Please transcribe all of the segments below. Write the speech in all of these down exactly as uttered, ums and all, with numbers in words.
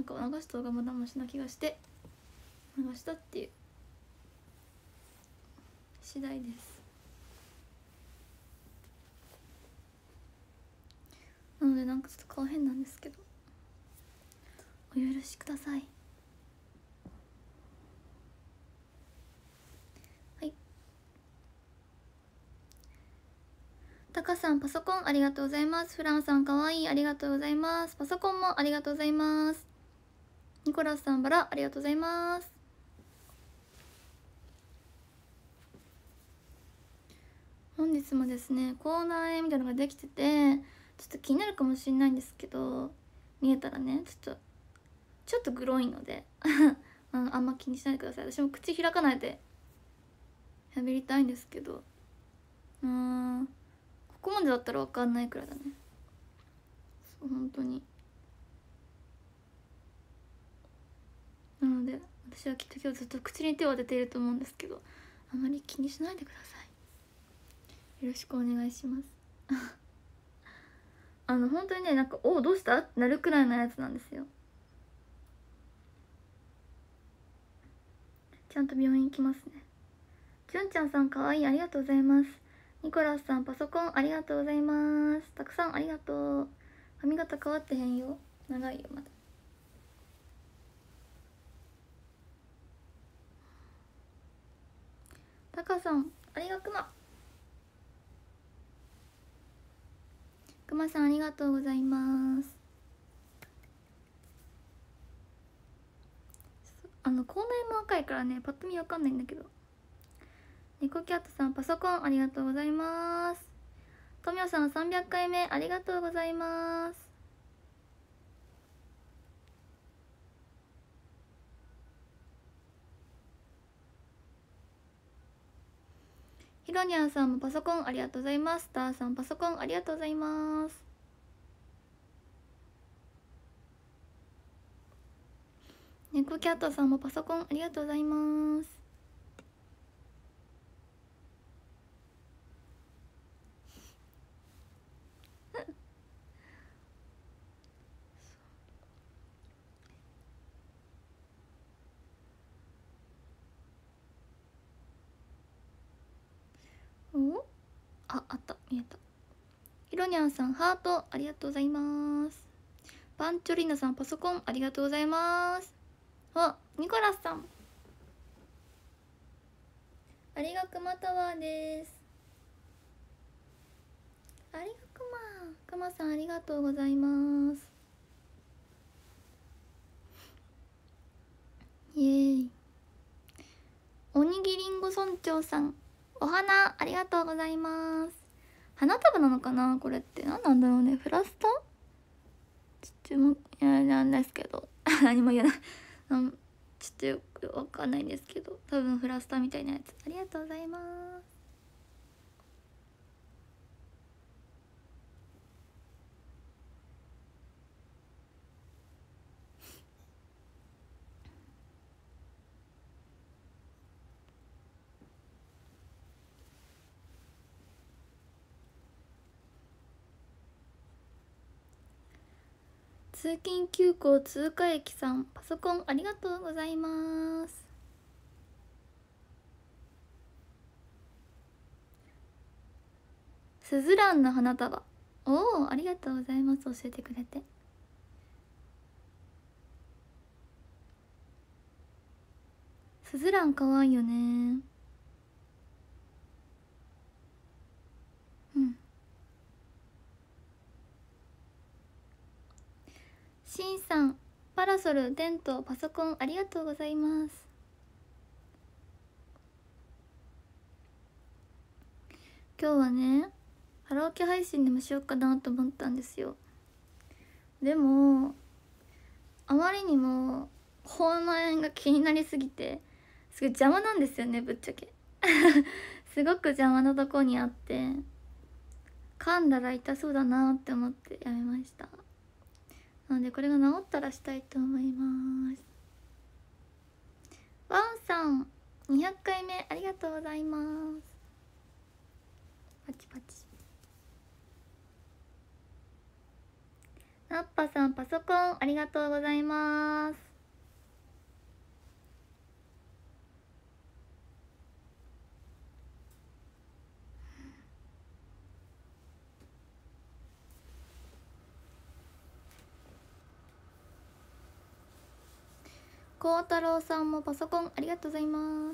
かを流した方がまだマシな気がして流したっていう次第です。なのでなんかちょっと顔変なんですけどお許しください。はい。タカさんパソコンありがとうございます。フランさんかわいいありがとうございます。パソコンもありがとうございます。ニコラスさんバラありがとうございます。本日もですね口内炎みたいなのができててちょっと気になるかもしれないんですけど見えたらねちょっとちょっとグロいのであのあんま気にしないでください。私も口開かないで喋りたいんですけどうーんここまでだったら分かんないくらいだね。そう本当になので私はきっと今日ずっと口に手を当てていると思うんですけどあまり気にしないでください。よろしくお願いしますあの本当にねなんか「おおどうした?」ってなるくらいのやつなんですよ。ちゃんと病院行きますね。じゅんちゃんさんかわいいありがとうございます。ニコラスさんパソコンありがとうございます。たくさんありがとう。髪型変わってへんよ。長いよまだ。タカさんありがくまくまさんありがとうございます。あの口内も赤いからねパッと見わかんないんだけど。ニコキャットさんパソコンありがとうございます。トミオさんさんびゃっかいめありがとうございます。ヒロニャンさんもパソコンありがとうございます。ターさんパソコンありがとうございます。ネコキャットさんもパソコンありがとうございます。おあ、あった、見えた。ヒロニャンさんハートありがとうございます。パンチョリーナさんパソコンありがとうございます。あ、ニコラスさんありがくまタワーです。ありがくまくまさんありがとうございます。イエーイ。おにぎりんご村長さんお花ありがとうございます。花束なのかなこれって何なんだろうね。フラスタちょっともいやなんですけど何も言えないうんちょっとよくわかんないんですけど多分フラスタみたいなやつありがとうございます。通勤急行通過駅さんパソコンありがとうございます。スズランの花束おおありがとうございます。教えてくれてスズランかわいいよね。うんしんさんパラソルテントパソコンありがとうございます。今日はねカラオケ配信でもしようかなと思ったんですよ。でもあまりにも口内炎が気になりすぎてすごい邪魔なんですよねぶっちゃけすごく邪魔なとこにあって噛んだら痛そうだなって思ってやめました。なのでこれが治ったらしたいと思います。ワンさんにひゃっかいめありがとうございます。パチパチラッパさんパソコンありがとうございます。孝太郎さんもパソコンありがとうございます。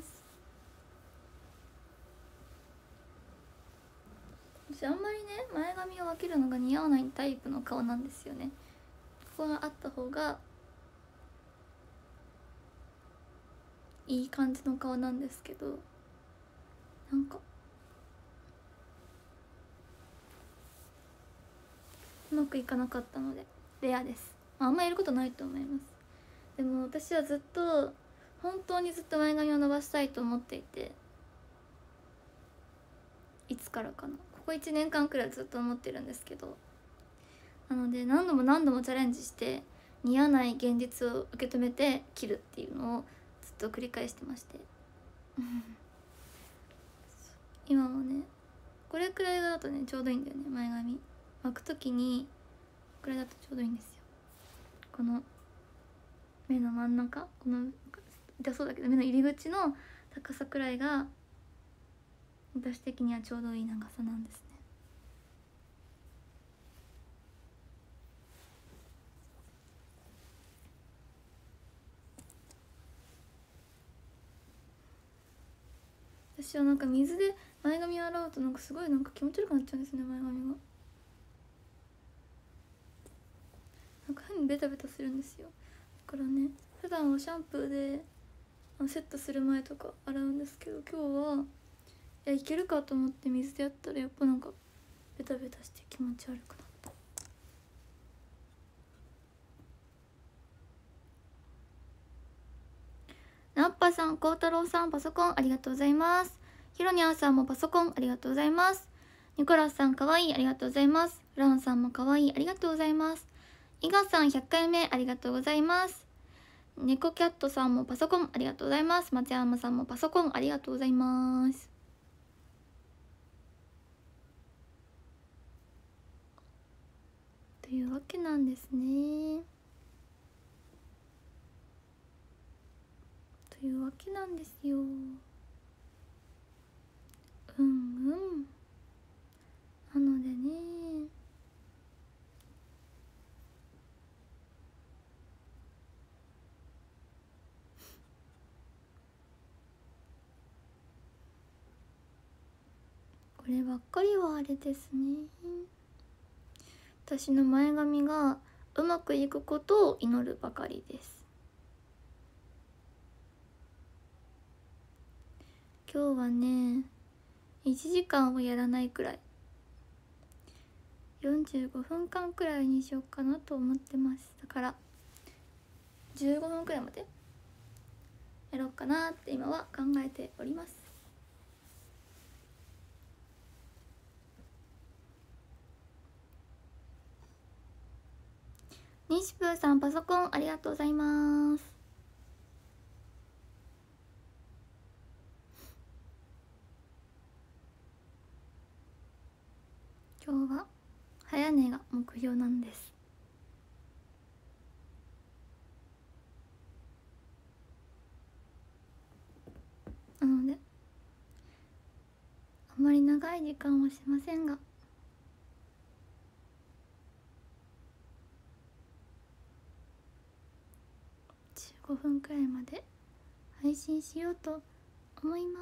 私あんまりね前髪を分けるのが似合わないタイプの顔なんですよね。ここがあった方がいい感じの顔なんですけど、なんかうまくいかなかったのでレアです。あんまやることないと思います。でも私はずっと本当にずっと前髪を伸ばしたいと思っていて、いつからかな、ここいちねんかんくらいずっと思ってるんですけど、なので何度も何度もチャレンジして似合わない現実を受け止めて切るっていうのをずっと繰り返してまして今もねこれくらいだとねちょうどいいんだよね。前髪巻く時にこれだとちょうどいいんですよ。この目の真ん中、この痛そうだけど目の入り口の高さくらいが私的にはちょうどいい長さなんですね。私はなんか水で前髪を洗うとなんかすごいなんか気持ち悪くなっちゃうんですね、前髪が。なんか変にベタベタするんですよ。だからね普段はシャンプーでセットする前とか洗うんですけど、今日はいやいけるかと思って水でやったらやっぱなんかベタベタして気持ち悪くなった。ナッパさん、孝太郎さんパソコンありがとうございます。ひろにゃんさんもパソコンありがとうございます。ニコラスさんかわいいありがとうございます。ランさんもかわいいありがとうございます。イガさんひゃっかいめありがとうございます。ネコキャットさんもパソコンありがとうございます。松山さんもパソコンありがとうございます。というわけなんですね。というわけなんですよ。うんうんなのでね、こればっかりはあれですね。私の前髪がうまくいくことを祈るばかりです。今日はねいちじかんをやらないくらいよんじゅうごふんかんくらいにしようかなと思ってます。だからじゅうごふんくらいまでやろうかなって今は考えております。西プーさんパソコンありがとうございます。今日は早寝が目標なんです。なのであまり長い時間はしませんがじゅうごふんくらいまで配信しようと思います。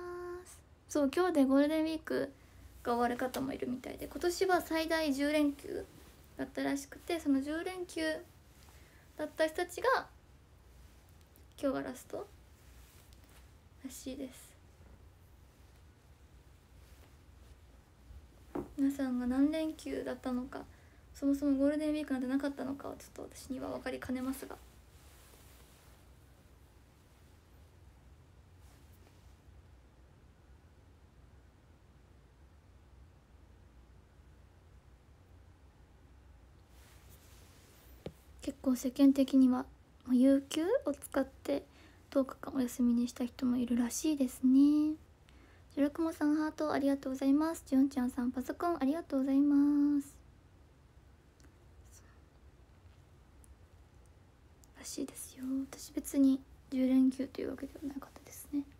そう、今日でゴールデンウィークが終わる方もいるみたいで、今年は最大じゅうれんきゅうだったらしくて、そのじゅうれんきゅうだった人たちが今日がラストらしいです。皆さんが何連休だったのか、そもそもゴールデンウィークなんてなかったのかはちょっと私には分かりかねますが、結構世間的には有給を使ってとおかかんお休みにした人もいるらしいですね。ジュルクモさんハートありがとうございます。ジョンちゃんさんパソコンありがとうございます。 らしいですよ。私別にじゅう連休というわけではなかったですね。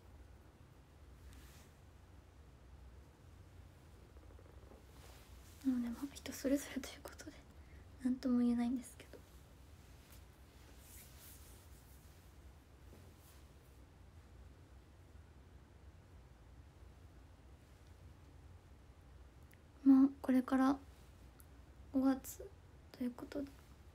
なのでまあ人それぞれということで何とも言えないんですけど、まあこれからごがつということで、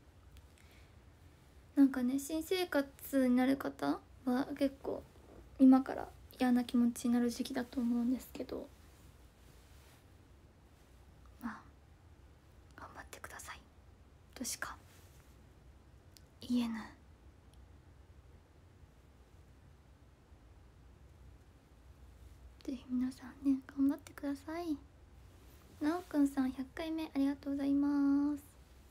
なんかね新生活になる方は結構今から嫌な気持ちになる時期だと思うんですけど、まあ頑張ってくださいとしか言えぬ。ぜひ皆さんね頑張ってください。なおくんさんひゃっかいめありがとうございます。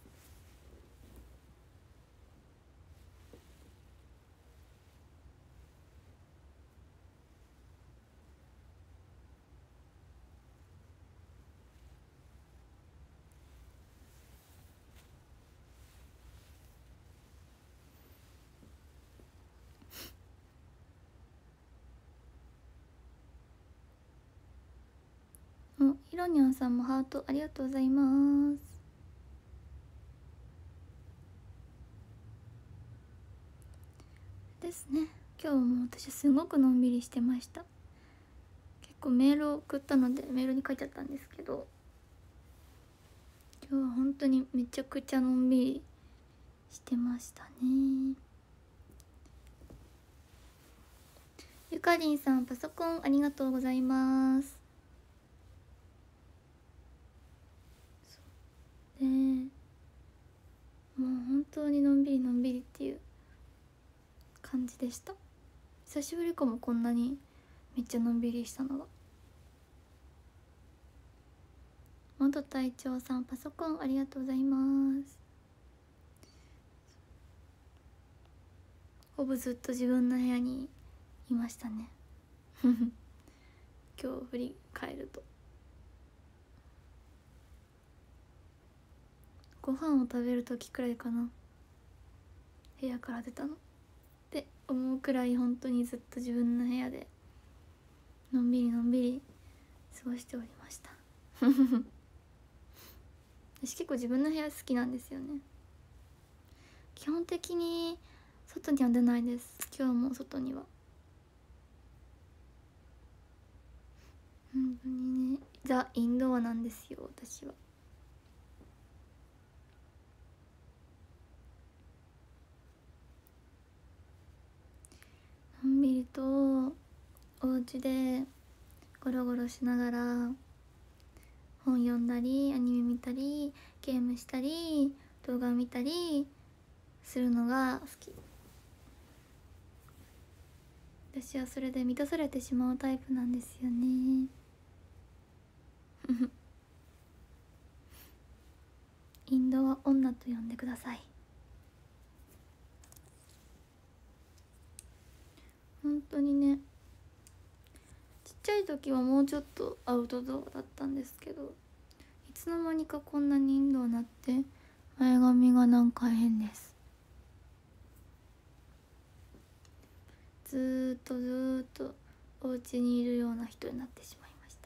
お、ひろにゃんさんもハートありがとうございます。ですね。今日も私すごくのんびりしてました。結構メールを送ったのでメールに書いてあったんですけど、今日は本当にめちゃくちゃのんびりしてましたね。ゆかりんさんパソコンありがとうございます。でもう本当にのんびりのんびりっていう感じでした。久しぶりかも、こんなにめっちゃのんびりしたのは。元隊長さんパソコンありがとうございます。ほぼずっと自分の部屋にいましたね今日振り返ると、ご飯を食べる時くらいかな、部屋から出たのって思うくらい本当にずっと自分の部屋でのんびりのんびり過ごしておりました私結構自分の部屋好きなんですよね。基本的に外には出ないです。今日も外には本当にねザ・インドアなんですよ私は。のんびりとお家でゴロゴロしながら本読んだりアニメ見たりゲームしたり動画見たりするのが好き。私はそれで満たされてしまうタイプなんですよねインドア女と呼んでください。本当にね、ちっちゃい時はもうちょっとアウトドアだったんですけど、いつの間にかこんなにインドアになって前髪がなんか変です。ずーっとずーっとお家にいるような人になってしまいました。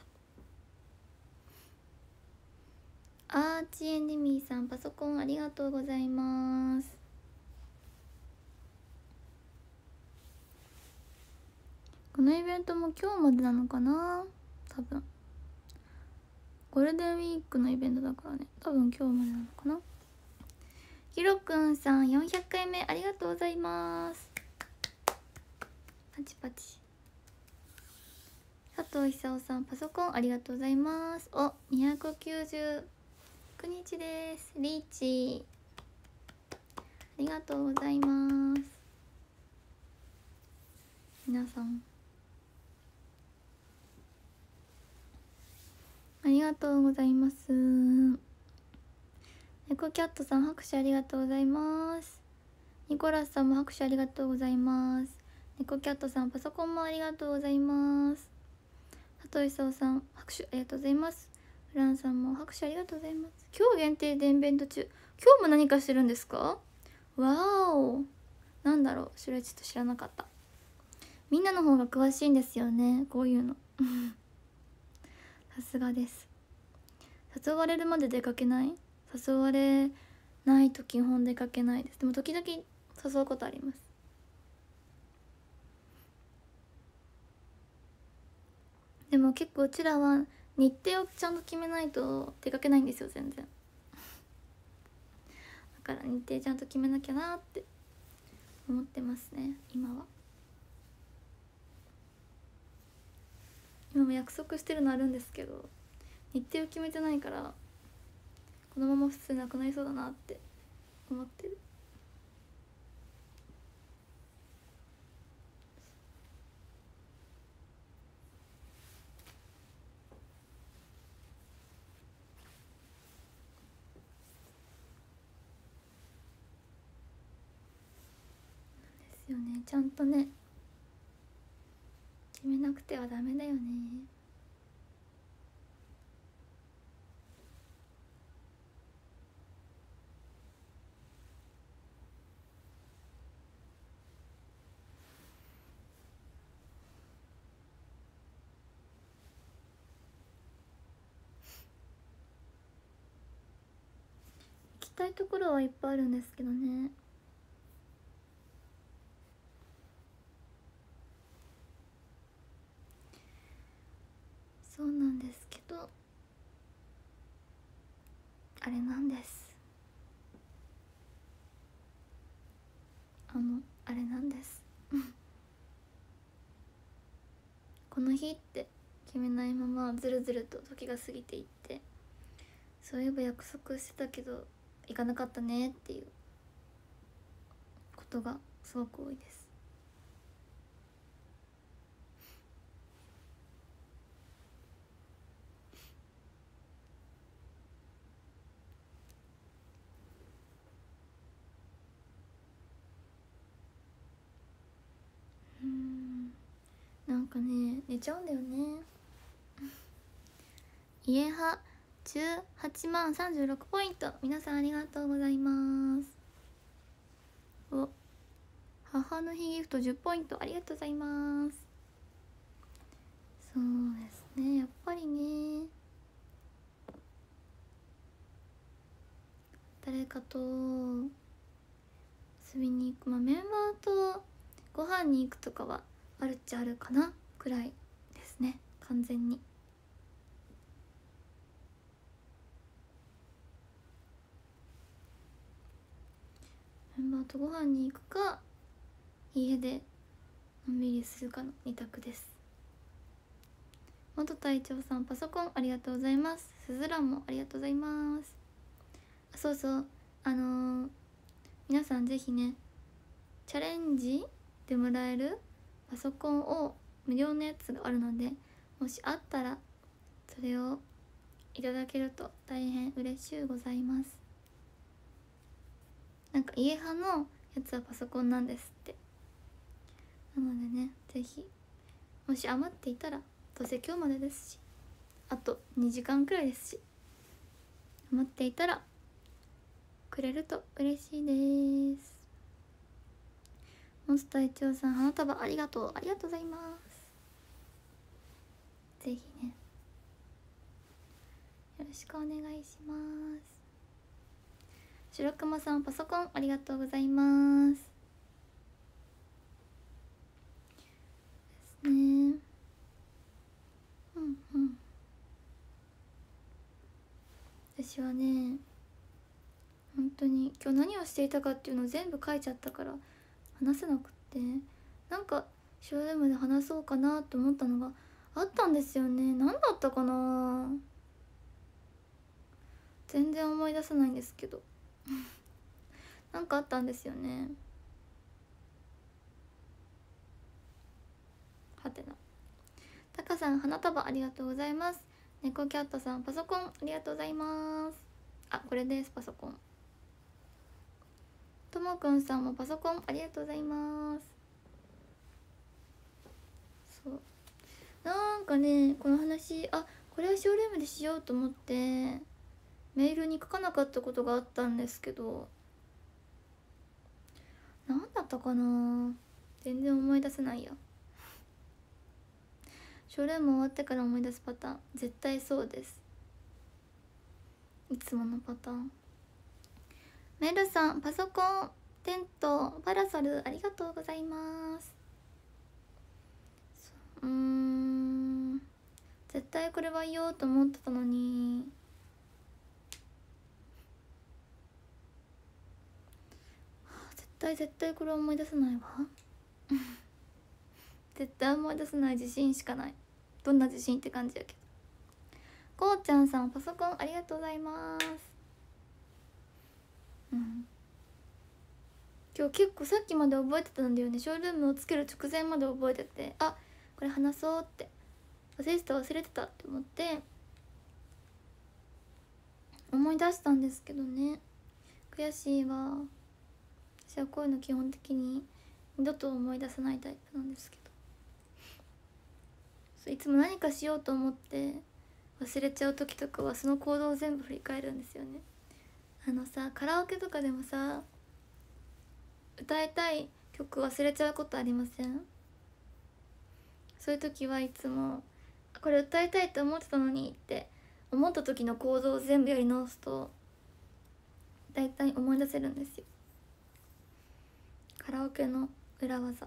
アーチエンデミーさんパソコンありがとうございます。このイベントも今日までなのかな、多分ゴールデンウィークのイベントだからね、多分今日までなのかな。ひろくんさんよんひゃっかいめありがとうございます。パチパチ。佐藤久夫さんパソコンありがとうございます。お、にひゃくきゅうじゅうくにちです。リーチありがとうございます。皆さんありがとうございます。猫キャットさん拍手ありがとうございます。ニコラスさんも拍手ありがとうございます。猫キャットさんパソコンもありがとうございます。佐藤勲さん拍手ありがとうございます。フランさんも拍手ありがとうございます。今日限定でイベント中、今日も何かしてるんですか？わーお、 なんだろう、それちょっと知らなかった。みんなの方が詳しいんですよね、こういうのさすがです。誘われるまで出かけない？誘われないと基本出かけないです。でも時々誘うことあります。でも結構うちらは日程をちゃんと決めないと出かけないんですよ、全然。だから日程ちゃんと決めなきゃなって思ってますね、今は。今も約束してるのあるんですけど、日程を決めてないからこのまま普通なくなりそうだなって思ってる。ですよね、ちゃんとね決めなくてはダメだよね。行きたいところはいっぱいあるんですけどね。そうなんですけど、あれなんです、あのあれなんですこの日って決めないままずるずると時が過ぎていって、そういえば約束してたけど行かなかったねっていうことがすごく多いです。うーん、なんかね寝ちゃうんだよね家派じゅうはちまんさんじゅうろくポイント、皆さんありがとうございます。お、母の日ギフトじゅうポイントありがとうございます。そうですね、やっぱりね誰かと遊びに行く、まあメンバーとご飯に行くとかはあるっちゃあるかなくらいですね、完全に。メンバーとご飯に行くか家でのんびりするかのに択です。元隊長さんパソコンありがとうございます。すずらんもありがとうございます。あ、そうそう、あのー、皆さんぜひねチャレンジでもらえるパソコンを無料のやつがあるので、もしあったらそれをいただけると大変嬉しゅうございます。なんか家派のやつはパソコンなんですって。なのでね、ぜひもし余っていたら、どうせ今日までですしあとにじかんくらいですし、余っていたらくれると嬉しいです。モンスター一応さん花束ありがとう、ありがとうございます。ぜひねよろしくお願いします。白熊さんパソコンありがとうございますですね。うんうん。私はね本当に今日何をしていたかっていうのを全部書いちゃったから話せなくって、なんかショールームで話そうかなと思ったのがあったんですよね。何だったかな、全然思い出せないんですけどなんかあったんですよね。はてな。タカさん花束ありがとうございます。猫キャットさんパソコンありがとうございます。あ、これですパソコン。ともくんさんもパソコンありがとうございます。そうなんかねこの話、あ、これはショールームでしようと思ってメールに書かなかったことがあったんですけど、なんだったったかな。全然思い出せないや。ショールーム終わってから思い出すパターン、絶対そうです。いつものパターン。メルさん、パソコン、テント、パラソルありがとうございます。うーん、絶対これは言おうと思ってたのに。絶対絶対これ思い出せないわ。絶対思い出せない自信しかない。どんな自信って感じやけど。こうちゃんさん、パソコンありがとうございます。うん、今日結構さっきまで覚えてたんだよね。ショールームをつける直前まで覚えてて、あ、これ話そうって忘れてた忘れてたって思って思い出したんですけどね。悔しいわ。私はこういうの基本的に二度と思い出さないタイプなんですけど、そういつも何かしようと思って忘れちゃう時とかはその行動を全部振り返るんですよね。あのさ、カラオケとかでもさ、歌いたい曲忘れちゃうことありません？そういう時はいつもこれ歌いたいって思ってたのにって思った時の行動を全部やり直すとだいたい思い出せるんですよ。カラオケの裏技。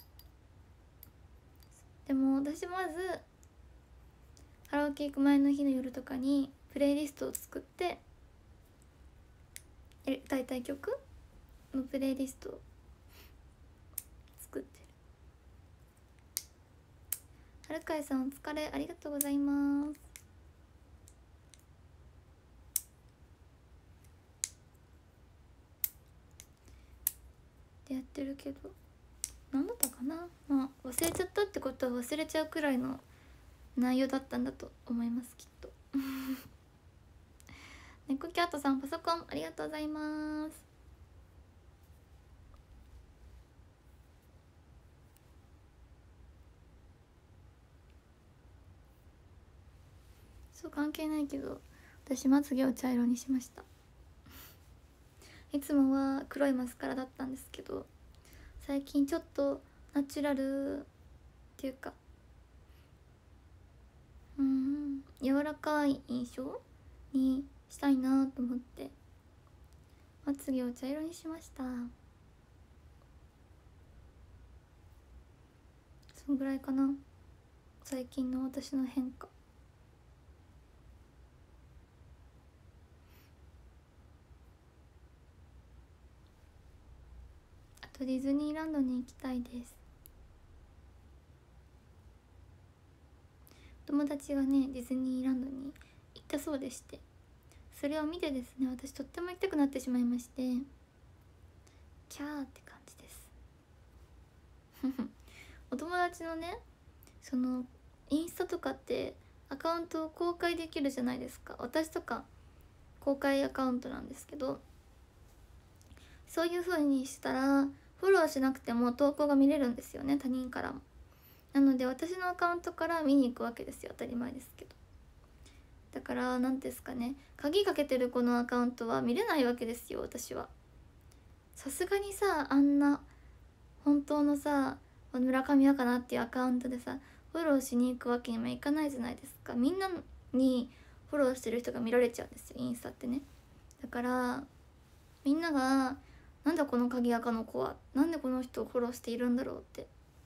でも私まずカラオケ行く前の日の夜とかにプレイリストを作って歌いたい曲のプレイリストを作ってる。はるかいさん、お疲れ、ありがとうございます。でやってるけど何だったかな。まあ忘れちゃったってことは忘れちゃうくらいの内容だったんだと思います、きっと。猫キャットさん、パソコンありがとうございます。そう関係ないけど私まつげを茶色にしました。いつもは黒いマスカラだったんですけど、最近ちょっとナチュラルっていうか、うーん、柔らかい印象にしたいなと思ってまつげを茶色にしました。そんぐらいかな、最近の私の変化。あとディズニーランドに行きたいです。友達がねディズニーランドに行ったそうでして、それを見てですね、私とっても行きたくなってしまいまして、キャーって感じです。お友達のね、そのインスタとかってアカウントを公開できるじゃないですか。私とか公開アカウントなんですけど、そういう風にしたらフォローしなくても投稿が見れるんですよね、他人からも。なので私のアカウントから見に行くわけですよ、当たり前ですけど。だから何ですかね、鍵かけてる子のアカウントは見れないわけですよ、私は。さすがにさ、あんな本当のさ村上やかなっていうアカウントでさフォローしに行くわけにもいかないじゃないですか。みんなにフォローしてる人が見られちゃうんですよ、インスタってね。だからみんながなんだこの鍵垢の子は、なんでこの人をフォローしているんだろうって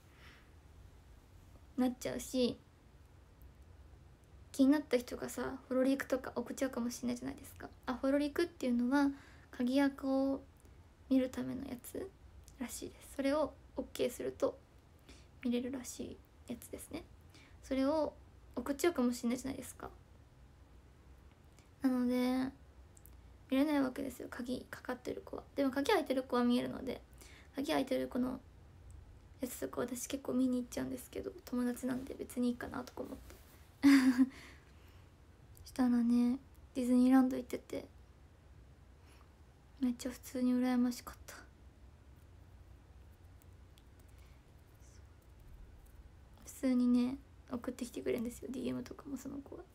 なっちゃうし、気になった人がさフォロリクとか送っちゃうかもしれないじゃないですか。あ、フォロリクっていうのは鍵垢を見るためのやつらしいです。それを OK すると見れるらしいやつですね。それを送っちゃうかもしれないじゃないですか。なので見れないわけですよ、鍵かかってる子は。でも鍵開いてる子は見えるので、鍵開いてる子のやつとか私結構見に行っちゃうんですけど、友達なんで別にいいかなとか思ってしたらね、ディズニーランド行っててめっちゃ普通に羨ましかった。普通にね送ってきてくれるんですよ、 ディーエム とかも。その子は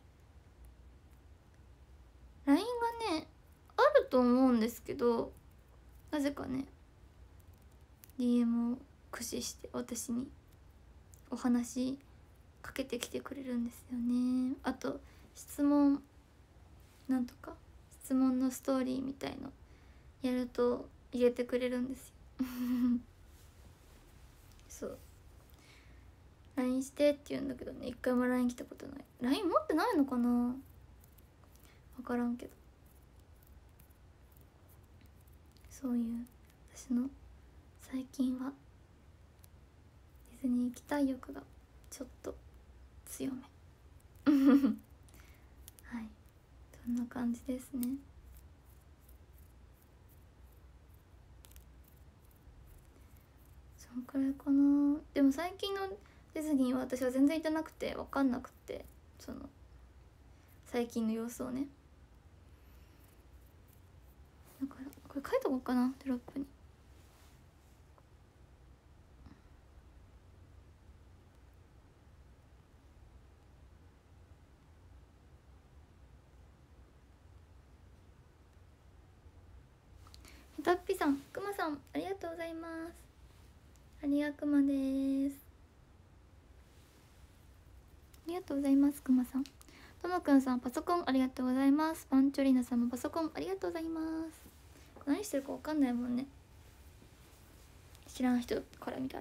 ライン がねあると思うんですけど、なぜかねディーエム を駆使して私にお話かけてきてくれるんですよね。あと質問なんとか質問のストーリーみたいのやると入れてくれるんですよそう ライン してって言うんだけどね、一回も ライン 来たことない。 ライン 持ってないのかな、分からんけど、そういう私の最近はディズニー行きたい欲がちょっと強めはい、そんな感じですね。そんくらいかな。でも最近のディズニーは私は全然行ってなくて分かんなくて、その最近の様子をね。だからこれ書いとこうかな、テロップに。へたっぴさん、くまさんありがとうございます。ありがくまです。ありがとうございます、くまさん。ともくんさん、パソコンありがとうございます。パンチョリーナさんもパソコンありがとうございます。何してるか分かんないもんね、知らん人から見たら。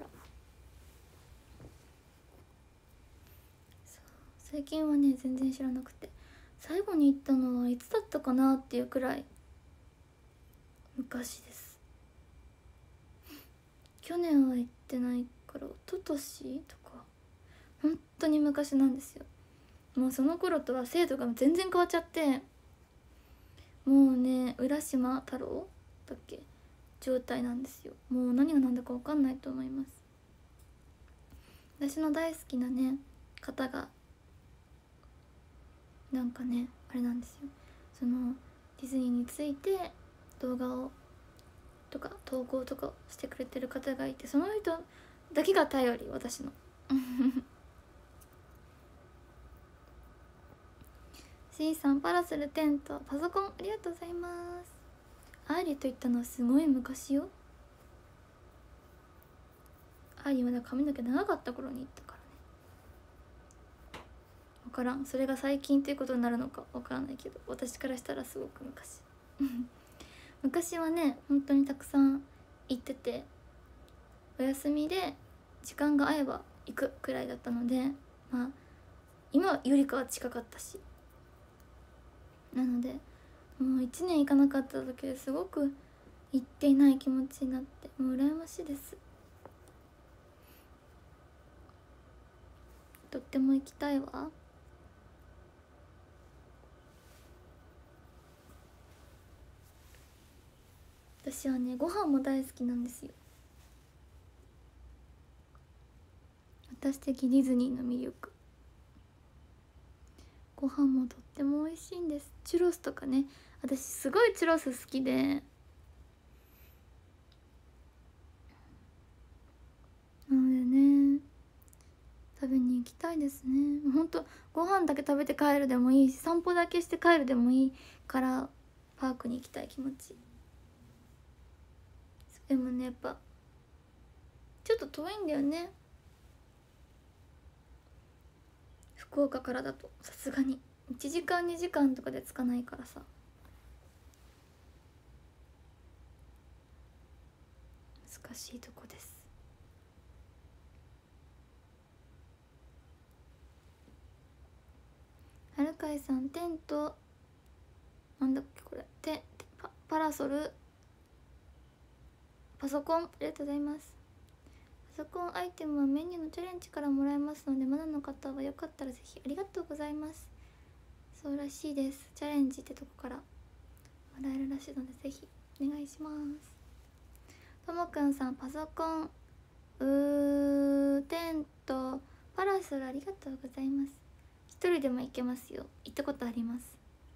最近はね全然知らなくて、最後に行ったのはいつだったかなっていうくらい昔です。去年は行ってないから一昨年とか本当に昔なんですよ。もうその頃とは制度が全然変わっちゃって、もうね浦島太郎だっけ状態なんですよ。もう何が何だか分かんないと思います。私の大好きなね方がなんかねあれなんですよ、そのディズニーについて動画をとか投稿とかしてくれてる方がいて、その人だけが頼り、私のC さん、パラソル、テント、パソコンありがとうございます。アーリーと言ったのはすごい昔よ。アーリーまだ髪の毛長かった頃に行ったからね。分からん、それが最近ということになるのか分からないけど、私からしたらすごく昔昔はね本当にたくさん行ってて、お休みで時間が合えば行くくらいだったので、まあ今よりかは近かったし、なのでもういちねん行かなかっただけですごく行っていない気持ちになって、もう羨ましいです。とっても行きたいわ。私はねご飯も大好きなんですよ。私的ディズニーの魅力、ご飯もとっても美味しいんです。チュロスとかね、私すごいチュロス好きで、なのでね食べに行きたいですね。ほんとご飯だけ食べて帰るでもいいし、散歩だけして帰るでもいいからパークに行きたい気持ち。でもねやっぱちょっと遠いんだよね、福岡からだと。さすがにいちじかんにじかんとかで着かないからさ、難しいとこです。はるかいさん、テントなんだっけこれ、テパパラソル、パソコンありがとうございます。パソコンアイテムはメニューのチャレンジからもらえますので、まだの方はよかったらぜひ。ありがとうございます。そうらしいです、チャレンジってとこからもらえるらしいのでぜひお願いします。ともくんさん、パソコン、うーテント、パラソルありがとうございます。一人でも行けますよ、行ったことあります。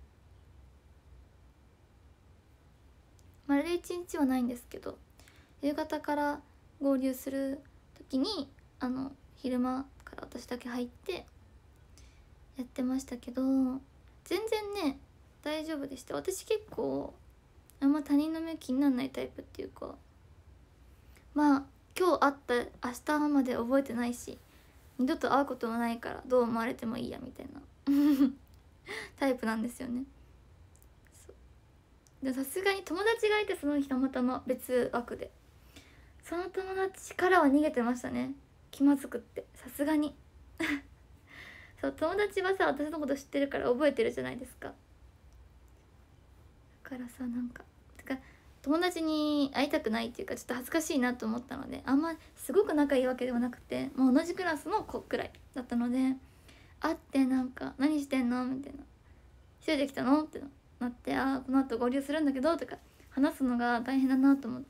まるで一日はないんですけど、夕方から合流する時にあの昼間から私だけ入ってやってましたけど、全然ね大丈夫でした。私結構あんま他人の目気にならないタイプっていうか、まあ会った明日まで覚えてないし、二度と会うこともないからどう思われてもいいやみたいなタイプなんですよね。でさすがに友達がいて、その日たまたま別枠で、その友達からは逃げてましたね。気まずくって、さすがにそう友達はさ私のこと知ってるから覚えてるじゃないですか。だからさ、なんかてか友達に会いたくないっていうか、ちょっと恥ずかしいなと思ったので、あんますごく仲いいわけではなくて、もう同じクラスの子くらいだったので、会ってなんか「何してんの?」みたいな「一人で来たの?」ってなって、ああこの後合流するんだけどとか話すのが大変だなと思って、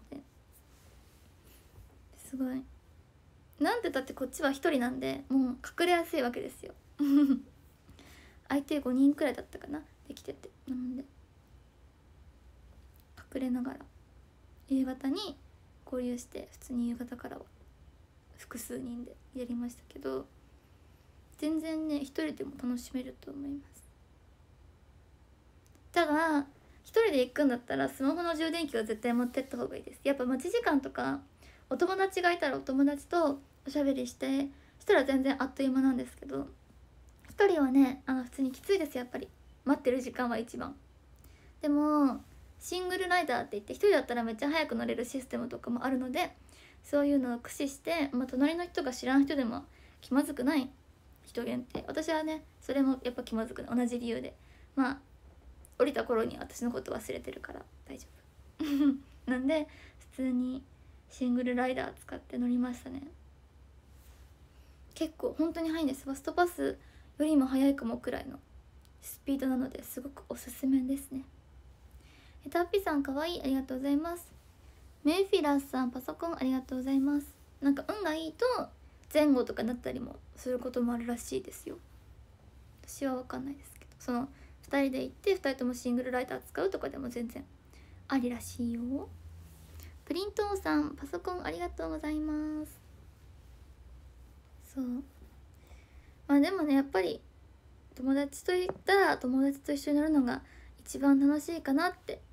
すごいなんてだってこっちは一人なんでもう隠れやすいわけですよ相手ごにんくらいだったかな、できてて、なので隠れながら夕方に合流して、普通に夕方からは複数人でやりましたけど、全然ね一人でも楽しめると思います。ただ一人で行くんだったらスマホの充電器は絶対持ってった方がいいです。やっぱ待ち時間とかお友達がいたらお友達とおしゃべりしてしたら全然あっという間なんですけど、一人はねあの普通にきついです。やっぱり待ってる時間は一番。でもシングルライダーって言って一人だったらめっちゃ早く乗れるシステムとかもあるので、そういうのを駆使して、まあ、隣の人が知らん人でも気まずくない人限定。私はねそれもやっぱ気まずくない、同じ理由で。まあ降りた頃に私のこと忘れてるから大丈夫なんで普通にシングルライダー使って乗りましたね。結構本当に速いんです。ファストパスよりも速いかもくらいのスピードなので、すごくおすすめですね。えたっぴさんかわいい、ありがとうございます。メイフィラスさんパソコンありがとうございます。なんか運がいいと前後とかなったりもすることもあるらしいですよ。私は分かんないですけど、そのふたりで行ってふたりともシングルライター使うとかでも全然ありらしいよ。プリントーさんパソコンありがとうございます。そうまあでもねやっぱり友達と行ったら友達と一緒に乗るのが一番楽しいかなって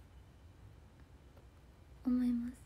思います。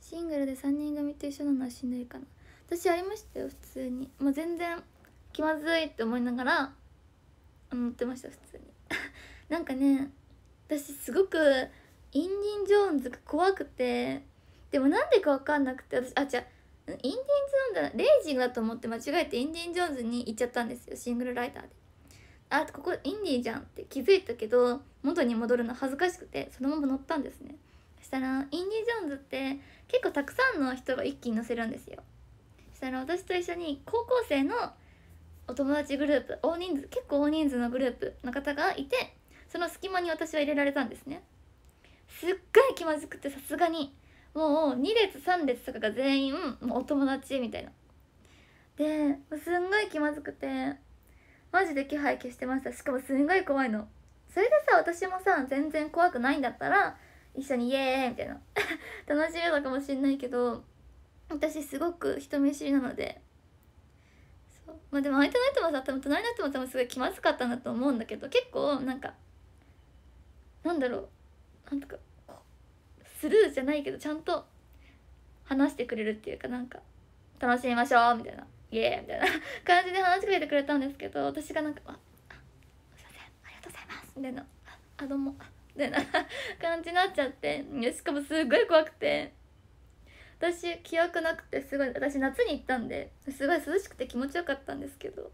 シングルでさんにん組と一緒なのはしんどいかな。私ありましたよ普通に。もう全然気まずいって思いながら乗ってました普通になんかね私すごくインディ・ジョーンズが怖くて、でもなんでか分かんなくて、私あじゃあインディ・ジョーンズレイジンだと思って間違えてインディ・ジョーンズに行っちゃったんですよ、シングルライターで。あここインディじゃんって気づいたけど元に戻るの恥ずかしくてそのまま乗ったんですね。そしたらインディ・ジョーンズって結構たくさんの人が一気に乗せるんですよ。そしたら私と一緒に高校生のお友達グループ、大人数結構大人数のグループの方がいて、その隙間に私は入れられたんですね。すっごい気まずくて、さすがにもうに列さん列とかが全員もうお友達みたいなですんごい気まずくてマジで気配消してました。しかもすんごい怖いの。それでさ私もさ全然怖くないんだったら一緒にイエーイみたいな楽しめたかもしんないけど、私すごく人見知りなので、そうまあでも相手の人もさ多分隣の人も多分すごい気まずかったんだと思うんだけど、結構なんかなんだろうなんとかスルーじゃないけどちゃんと話してくれるっていうか、なんか楽しみましょうみたいなイエーイみたいな感じで話しかけてくれたんですけど、私がなんか「ああすいませんありがとうございます」みたいな「あどうも」みたいな感じになっちゃって、しかもすっごい怖くて、私記憶なくて、すごい私夏に行ったんですごい涼しくて気持ちよかったんですけど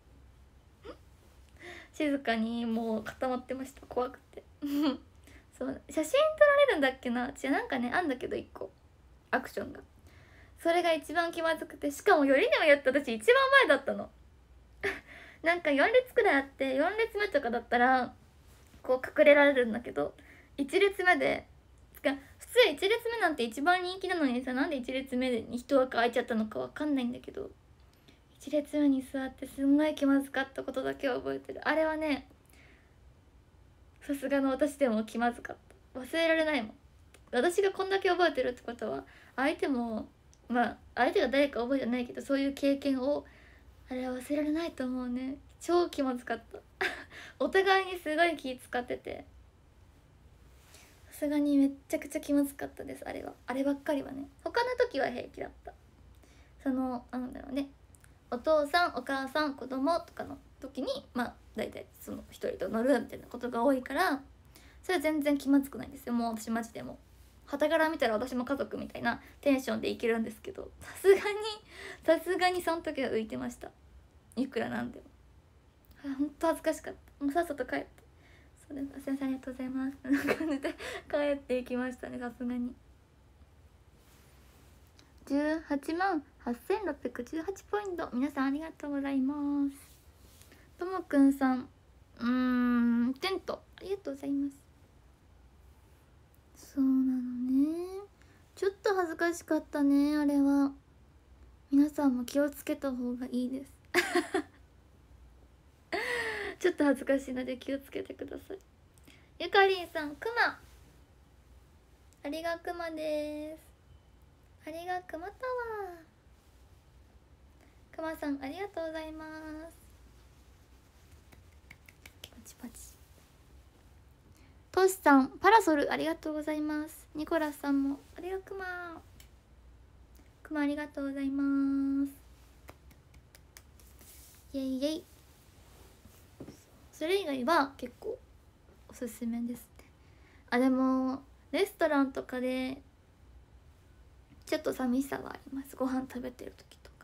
静かにもう固まってました、怖くてそう写真撮られるんだっけな、違うなんかねあんだけどいっこアクションが、それが一番気まずくて、しかもよりにもよって私一番前だったのなんかよん列くらいあってよん列目とかだったらこう隠れられるんだけど、いち列目でつか普通いち列目なんて一番人気なのにさ、なんでいち列目に一枠空いちゃったのかわかんないんだけど、いち列目に座ってすんごい気まずかったことだけは覚えてる。あれはねさすがの私でも気まずかった、忘れられないもん。私がこんだけ覚えてるってことは相手もまあ相手が誰か覚えてないけど、そういう経験をあれは忘れられないと思うね。超気まずかったお互いにすごい気使ってて、さすがにめっちゃくちゃ気まずかったです。あれはあればっかりはね、他の時は平気だった。 そのなんだろうね、お父さんお母さん子供とかの時にまあ大体その一人と乗るみたいなことが多いから、それは全然気まずくないんですよ。もう私マジでも傍から見たら私も家族みたいなテンションでいけるんですけど、さすがにさすがにその時は浮いてました。いくらなんでもほんと恥ずかしかった。もうさっさと帰って、それ先生ありがとうございますこんな感じで帰っていきましたね。さすがにじゅうはちまんはっせんろっぴゃくじゅうはちポイント、皆さんありがとうございます。ともくんさん、うーんテントありがとうございます。そうなのね、ちょっと恥ずかしかったねあれは。皆さんも気をつけた方がいいですちょっと恥ずかしいので気をつけてください。ゆかりんさん、くまありがくまです。ありがくまたわくまさんありがとうございます。パチパチ。としさんパラソルありがとうございます。ニコラスさんもありがくまくまありがとうございます。イエイイエイ。それ以外は結構おすすめですね。あでもレストランとかでちょっと寂しさはあります。ご飯食べてる時とか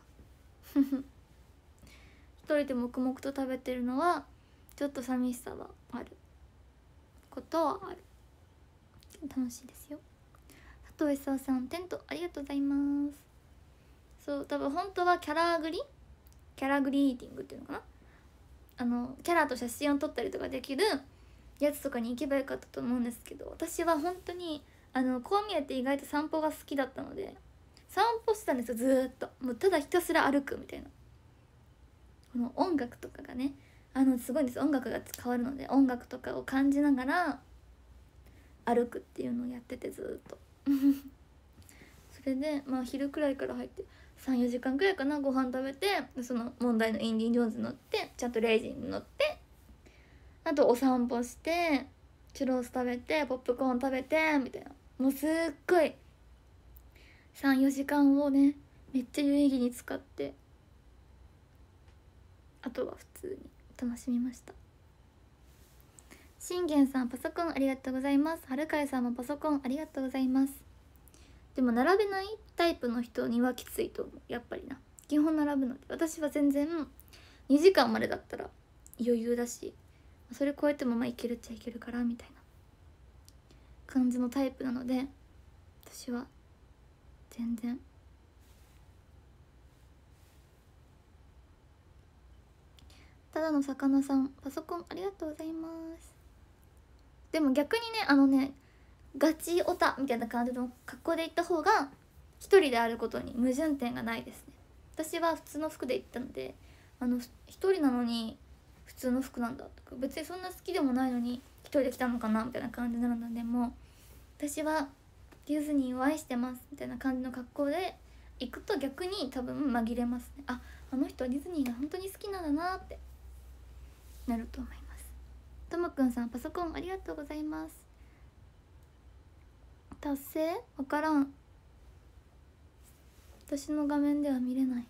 一人で黙々と食べてるのはちょっと寂しさはあることはある。楽しいですよ。佐藤勲さんテントありがとうございます。そう多分本当はキャラグリキャラグリーティングっていうのかな、あのキャラと写真を撮ったりとかできるやつとかに行けばよかったと思うんですけど、私は本当にあのこう見えて意外と散歩が好きだったので散歩してたんですよ。ずーっともうただひたすら歩くみたいな。この音楽とかがねあのすごいんです。音楽が変わるので音楽とかを感じながら歩くっていうのをやっててずーっとそれでまあ昼くらいから入ってさんよじかんくらいかな、ご飯食べてその問題のインディ・ジョーンズ乗ってちゃんとレイジに乗って、あとお散歩してチュロス食べてポップコーン食べてみたいな、もうすっごいさんよじかんをねめっちゃ有意義に使って、あとは普通に楽しみました。信玄さんパソコンありがとうございます。はるかいさんもパソコンありがとうございます。でも並べないタイプの人にはきついと思う。やっぱりな基本並ぶので、私は全然にじかんまでだったら余裕だし、それ超えてもまあいけるっちゃいけるからみたいな感じのタイプなので、私は全然。ただの魚さんパソコンありがとうございます。でも逆にねあのねガチオタみたいな感じの格好で行った方が一人であることに矛盾点がないですね。私は普通の服で行ったので、あの一人なのに普通の服なんだとか、別にそんな好きでもないのに一人で来たのかなみたいな感じなので、もう私はディズニーを愛してますみたいな感じの格好で行くと逆に多分紛れますね。あ、あの人はディズニーが本当に好きなんだなってなると思います。ともくんさんパソコンありがとうございます。達成わからん、私の画面では見れない。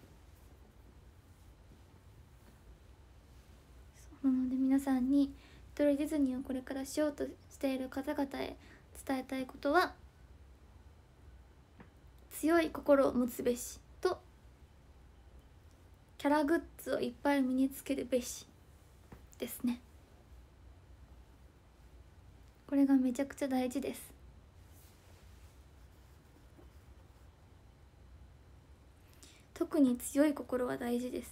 そうなので皆さんに一人ディズニーをこれからしようとしている方々へ伝えたいことは、強い心を持つべしとキャラグッズをいっぱい身につけるべしですね。これがめちゃくちゃ大事です。特に強い心は大事です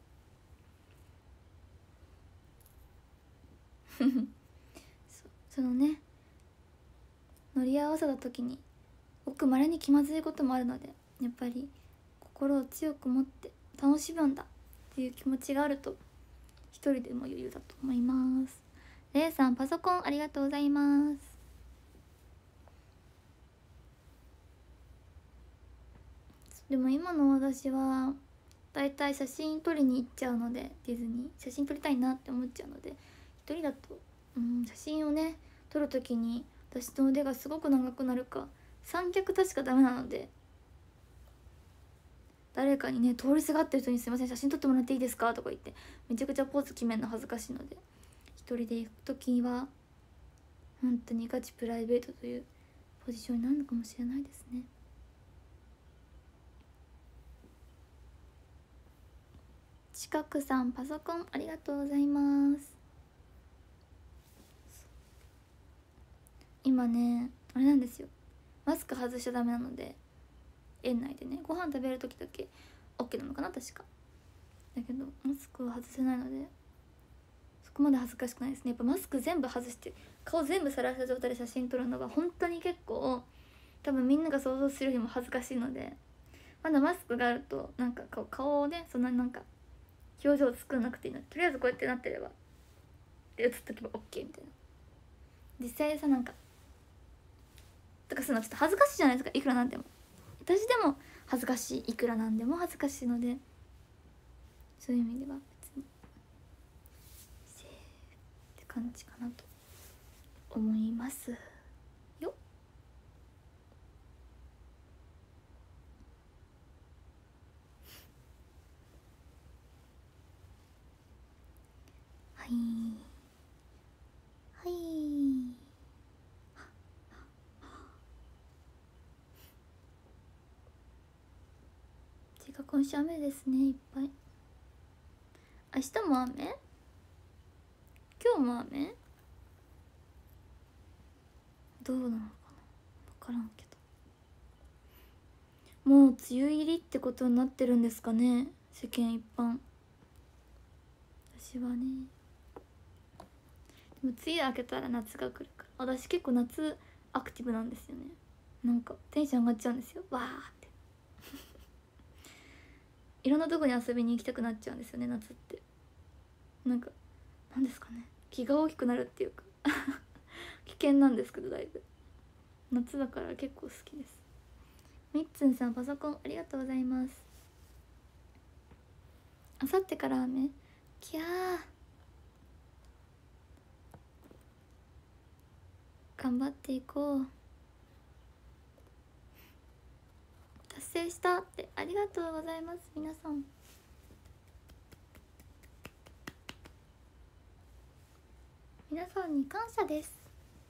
そ, そのね乗り合わせた時にごくまれに気まずいこともあるので、やっぱり心を強く持って楽しむんだっていう気持ちがあると一人でも余裕だと思います。レイさんパソコンありがとうございます。でも今の私はだいたい写真撮りに行っちゃうので、ディズニー写真撮りたいなって思っちゃうので、一人だと、うん、写真をね撮る時に私の腕がすごく長くなるか、三脚確かダメなので、だ誰かにね、通りすがってる人に「すいません写真撮ってもらっていいですか?」とか言ってめちゃくちゃポーズ決めるの恥ずかしいので、一人で行く時は本当にガチプライベートというポジションになるのかもしれないですね。近くさんパソコンありがとうございます。今ねあれなんですよ、マスク外しちゃダメなので、園内でねご飯食べる時だけ OK なのかな確か。だけどマスクを外せないのでそこまで恥ずかしくないですね。やっぱマスク全部外して顔全部さらした状態で写真撮るのが本当に結構多分みんなが想像するよりも恥ずかしいので、まだマスクがあるとなんか顔顔をねそんなになんか表情作らなくていいので、とりあえずこうやってなってればで写っとけば OK みたいな。実際さなんかとかするのちょっと恥ずかしいじゃないですか、いくらなんでも。私でも恥ずかしい、いくらなんでも恥ずかしいので、そういう意味では別にせーって感じかなと思いますよ。はいはい。てか今週雨ですね、いっぱい。明日も雨？今日も雨？どうなのかな、分からんけど。もう梅雨入りってことになってるんですかね、世間一般。私はね、でも梅雨明けたら夏が来るから、私結構夏アクティブなんですよね。なんかテンション上がっちゃうんですよ、わーっていろんなとこに遊びに行きたくなっちゃうんですよね、夏って。なんかなんですかね、気が大きくなるっていうか危険なんですけど、だいぶ夏だから結構好きです。みっつんさんパソコンありがとうございます。あさってから雨、きゃー頑張っていこう。達成したってありがとうございます皆さん。皆さんに感謝です。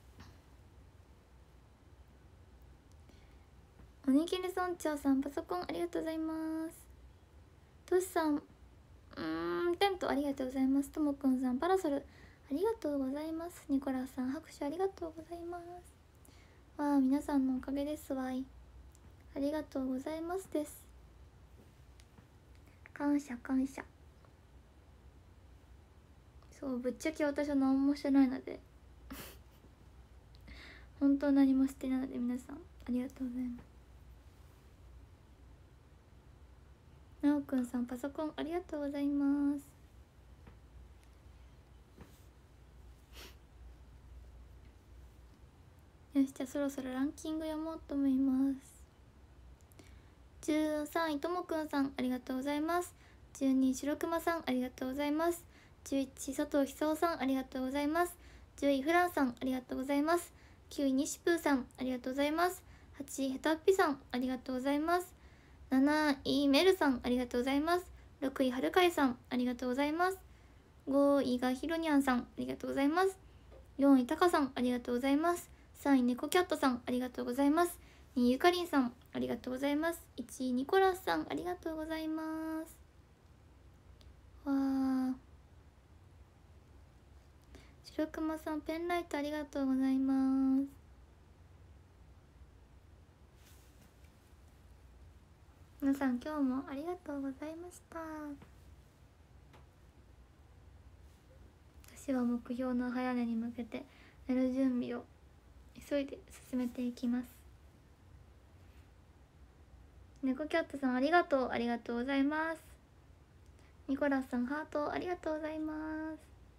おにぎり村長さんパソコンありがとうございます。トシさんうーんテントありがとうございます。ともくんさんパラソルありがとうございます。ニコラさん拍手ありがとうございます。わあ皆さんのおかげですわい、ありがとうございますです。感謝感謝。そうぶっちゃけ私は何もしてないので本当何もしてないので皆さんありがとうございます。なおくんさんパソコンありがとうございます。よしじゃあそろそろランキング読もうと思います。じゅうさんいともくんさんありがとうございます。じゅうにいしろくまさんありがとうございます。じゅういちい佐藤久夫さんありがとうございます。じゅういフランさんありがとうございます。きゅうい西プーさんありがとうございます。はちいヘタッピさんありがとうございます。なないメルさんありがとうございます。ろくいはるかいさんありがとうございます。ごいがひろにゃんさんありがとうございます。よんいたかさんありがとうございます。さんいねこキャットさんありがとうございます。にいゆかりんさんありがとうございます。いちいニコラスさんありがとうございます。わー、白熊さんペンライトありがとうございます。皆さん今日もありがとうございました。私は目標の早寝に向けて寝る準備を急いで進めていきます。猫キャットさんありがとう、ありがとうございます。ニコラスさんハートありがとうございます。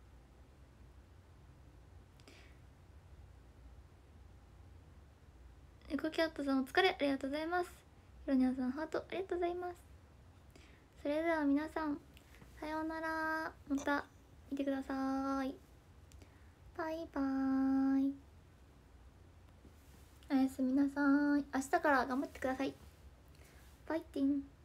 猫キャットさんお疲れありがとうございます。ひろにゃんさんハートありがとうございます。それでは皆さんさようなら、また見てください。バイバーイ、おやすみなさい。明日から頑張ってください。バイティン。